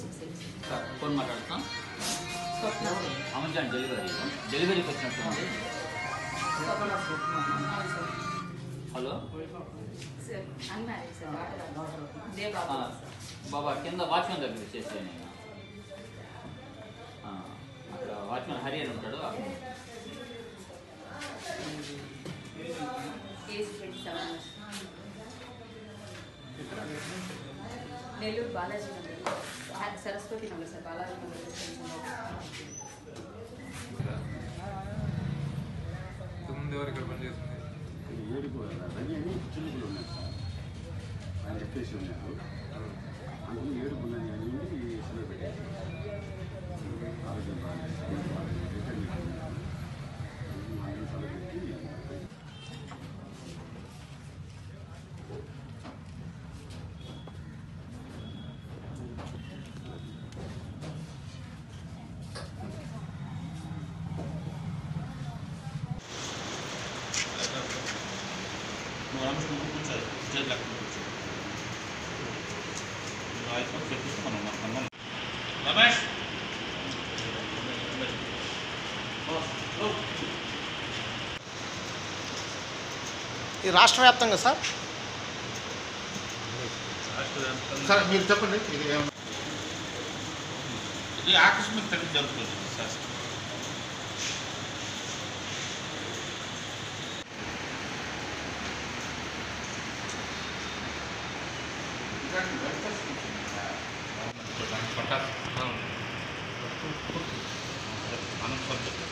Phone మాట్లాడుతాం Amazon డెలివరీకి వచ్చినట్టుంది. హలో బాబా కింద వాచ్మెన్ దగ్గర చేసేయండి. అక్కడ వాచ్మెన్ హరి అని ఉంటాడు. నెల్లూరు బాలాజీ నగర్ సరస్వతి నగర్ సార్. బాలాజీ నగర్ ముందు ఎవరు ఇక్కడ పనిచేస్తుంది? చిలుపులు ఉన్నాయి సార్, ఆయన చెప్పేసి ఉన్నారు. అందుకు ఏడుపులని అని సెలవు పెట్టారు. ఆరోగ్యం బాగాలేదు, రిటర్న్ సెలవు పెట్టి రమేష్ ఇది రాష్ట్ర వ్యాప్తంగా సార్? సార్ మీరు చెప్పండి. ఇది ఆకస్మిక తగ్గి జరుగుతుంది సార్. పట్టాలి